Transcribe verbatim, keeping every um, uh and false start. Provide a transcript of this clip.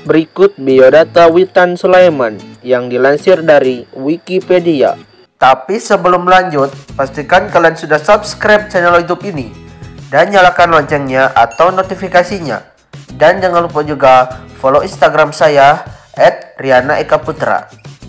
Berikut biodata Witan Sulaiman yang dilansir dari Wikipedia. Tapi sebelum lanjut, pastikan kalian sudah subscribe channel YouTube ini dan nyalakan loncengnya atau notifikasinya. Dan jangan lupa juga follow Instagram saya et riana eka putra.